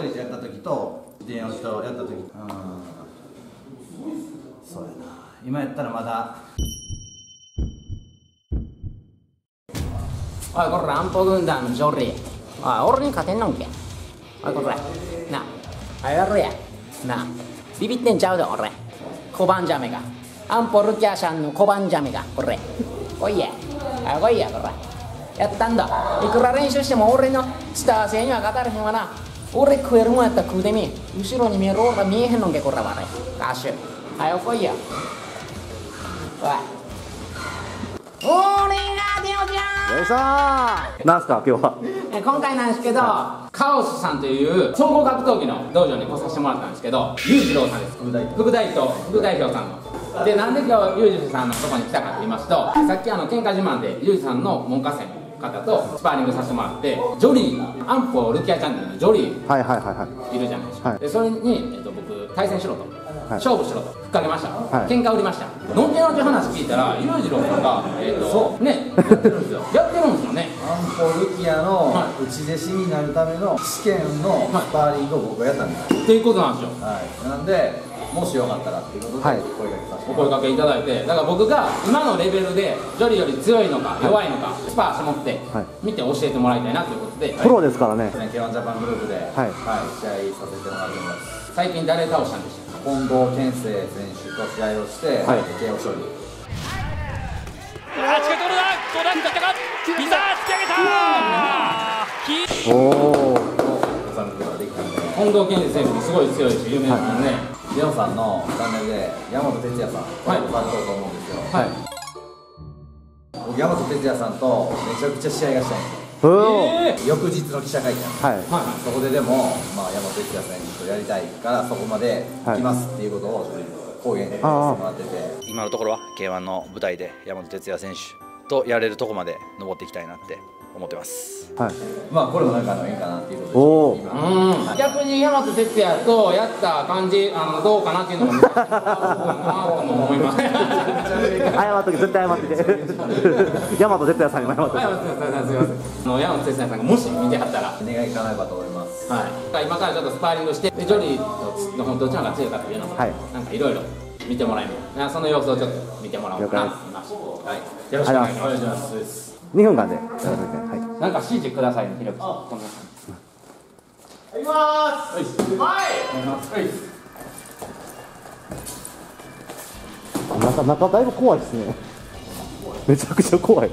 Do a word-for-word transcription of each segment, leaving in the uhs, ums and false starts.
トリーとやった時と電音とやった時、うん、そうやな。今やったらまだおいこれ安保軍団のジョリー、おい俺に勝てんのんけ。おいこれなあやるやな、ビビってんちゃうで俺。小判ジャメが安保ルキャーさんの小判ジャメがこれ来いや、あ来いやこれやったんだ。いくら練習しても俺のスター性には勝たれへんわな。俺食えるもんやったら食うでみ、後ろに見える俺が見えへんのんけこれはね。歌手はよ来いや。おい俺がデオちゃん。 よいしょー。なんすか今日は。 え今回なんですけど、カオスさんという総合格闘技の道場に来させてもらったんですけど、裕次郎さんです。副代表副代表副代表さんので、なんで今日裕次郎さんのとこに来たかと言いますと、さっきあの喧嘩自慢で裕次郎さんの門下生の方とスパーリングさせてもらって、ジョリー安保ルキアチャンネルのジョリーはいはいはいはいいるじゃないですか、 はい、 でそれに、えっと、僕対戦しろと、はい、勝負しろとふっかけました、はい、喧嘩売りました。のんけのんち話聞いたら裕次郎さんが、えー、とねやってるんですよやってるんですよね。 安保ルキアの内弟子になるための試験のスパーリングを僕がやったんです、 はい、っていうことなんですよ。 はい、なんでもしよかったらっていうことで声かけさせて、 お声掛けいただいて、だから僕が今のレベルでジョリーより強いのか弱いのかスパーして持って見て教えてもらいたいなということで、 プロですからね。 ケーワン ジャパングループで、はいはい、試合させてもらってます。 最近誰倒したんでしたっけ。 近藤健生選手と試合をして、はい、ケーオー 勝利。 あ近く取るな、どうだったか、ピザ突き上げた。 おお。 近藤健生選手もすごい強いし有名ですもんね。 レオさんのチャンネルで山本哲也さんとされたと思うんですよ。はい。僕山本哲也さんとめちゃくちゃ試合がしたいんですよ。えー、翌日の記者会見、はい、そこででも、まあ、山本哲也選手とやりたいからそこまで行きますっていうことを公言させてもらってて、 今のところは ケーワン の舞台で山本哲也選手とやれるとこまで登っていきたいなって思ってます。はい。 まあこれもなんかのいいかなっていうことで、 今逆に山本哲也とやった感じあのどうかなっていうのも見たいなと思います。 謝っとけ、絶対謝ってけ。山本哲也さんにも謝っとけ。 山本哲也さんすみません。あの山本哲也さんがもし見てはったら願い叶えばと思います。はい。 今からちょっとスパーリングしてジョリーのどっちの方が強いかっていうのも、はい、なんかいろいろ見てもらえる。その様子をちょっと見てもらおうかなと思います。はい。よろしくお願いします。 にふんかんで、はい、 なんか指示くださいね、ひろきさん。行きます。はい。 中中だいぶ怖いですね。めちゃくちゃ怖い。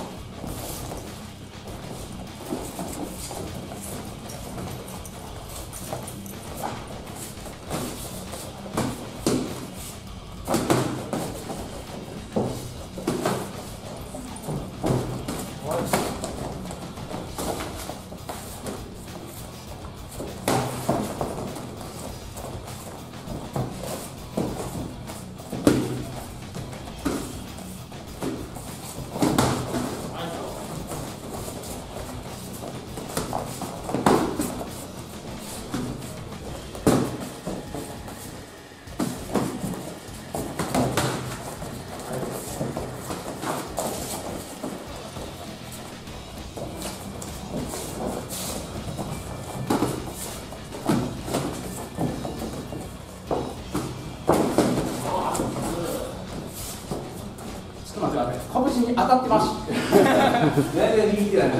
拳に当たってます。 全然握ってない。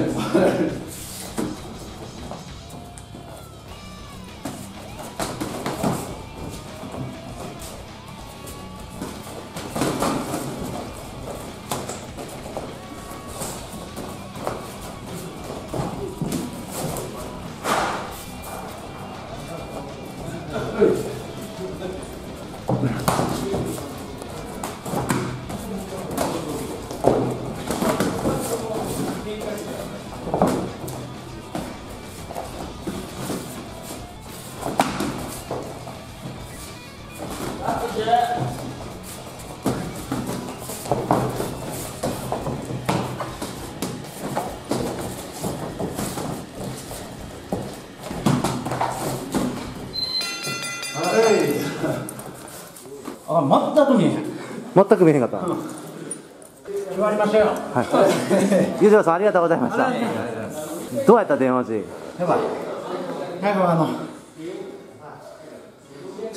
あ、全く見えへん。 全く見えへんかった。 決まりましたよ。 はい。裕次郎さんありがとうございました。どうやった電話時。 やばい。やばいあの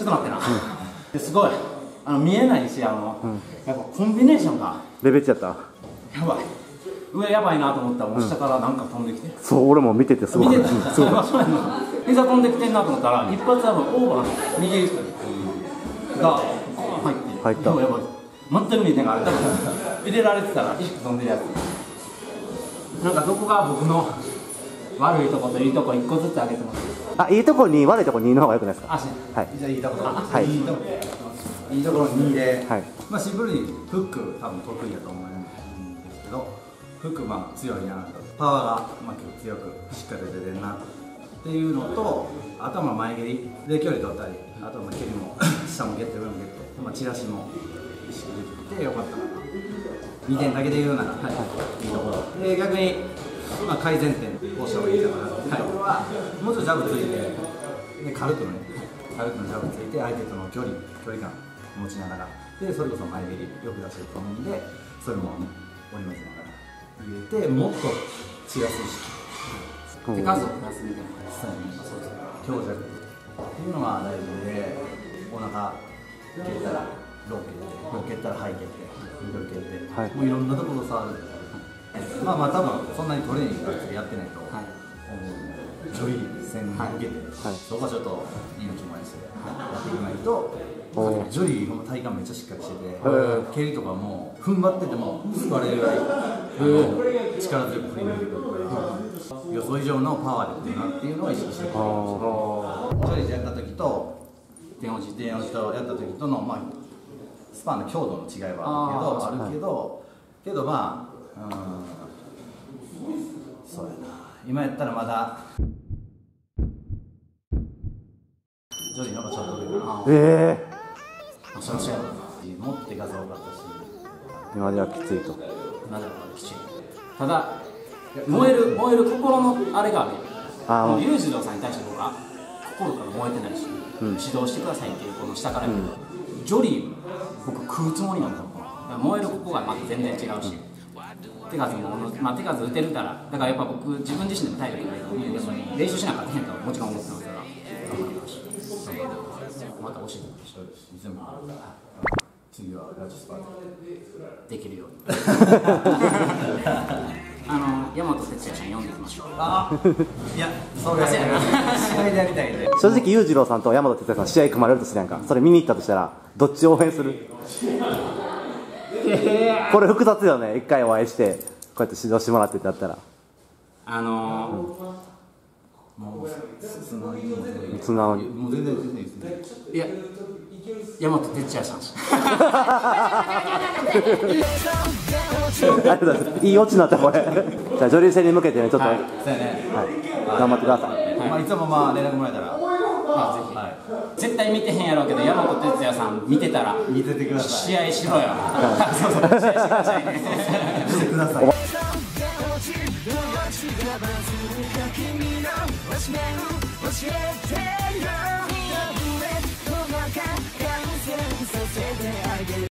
くなってな、ですごいあの見えないし、あの、やっぱコンビネーションがレベチやった。 やばい、上やばいなと思ったら、もう下からなんか飛んできて、 そう、俺も見ててすごい。 見てた、そうやな、膝飛んできてんなと思ったら、一発多分オーバーの右下が入って入った。 やばい、全く見えてない、多分入れられてたら意識飛んでるやつ。なんかどこが僕の悪いとこといいとこ一個ずつ上げてます。 あ、いいとこに悪いとこにの方が良くないですか。 足、 はい。 じゃあいいところ、 はい。 いいとこいいところにで、 はい。 まあシンプルにフック多分得意だと思うんですけど、フックまあ強いな、パワーがまあ結構強くしっかり出てるなっていうのと、あとはまあ前蹴りで距離取ったり、あとはまあ蹴りも下も蹴って上も蹴って、まあチラシも意識できてよかったかな。にてんだけで言うなら、はい、いいところで、逆に、まあ、改善点をした方がいいかなっていうところは、もうちょっとジャブついてで軽くのね、軽くのジャブついて相手との距離距離感持ちながら、でそれこそ前蹴りよく出してると思うんで、それも織り交ぜながら入れて、もっと散らす意識、 手数を増やすみたいな、 そうです強弱っていうのが大事で、お腹蹴ったらロー蹴って、ロー蹴ったらハイ蹴って、ミドル蹴って、はい、もういろんなところ触る。まあまあ多分そんなにトレーニングやってないと思うので、ジョリー戦に向けて、はい、そこはちょっと命もありしてやっていかないと、ジョリーの体幹めっちゃしっかりしてて、蹴りとかも踏ん張ってても救われるぐらい力強く振り抜いてくるから、予想以上のパワーで振るなっていうのを意識してる。ジョリーでやった時と電王子とやった時との、まあ、スパンの強度の違いはあるけど、あるけど、けどまあうん、そうやな、今やったらまだジョリーの方がちょっと上かな。 ええー、その試合もっと手数多かったし、 今ではきついと。 今ではきつい。ただ燃える燃える心のあれがある。あの裕次郎さんに対して僕は心から燃えてないし、うん、指導してくださいっていうこの下から見る、うん、ジョリー僕食うつもりなんだもん。燃えるここがまた全然違うし、手数も、まあ、手数打てるから、だからやっぱ僕自分自身でも体力ないから練習しなかったへんとはもちろん思ってますから、また教えてください。全部次はラジスパーできるようにあの大和哲也ちゃん読んできましょう。あいやそれ試合でやりたいんで。 正直裕次郎さんと大和哲也さん試合組まれるとするやんか。それ見に行ったとしたらどっちを応援する？これ複雑よね。一回お会いしてこうやって指導してもらってってやったら、 あのー、 もう素直に素直にもう全然全然いや大和哲也さんいいオチになったこれ。じゃあ女流戦に向けてねちょっと、はい、 そうやね、 はい、頑張ってください。 はい、まあいつもまあ連絡もらえたら、 まあ、ぜひ、はい、絶対見てへんやろうけど大和哲也さん見てたら見ててください。 試合しろよ。そうそう試合してくださいね。 してください。教えてよ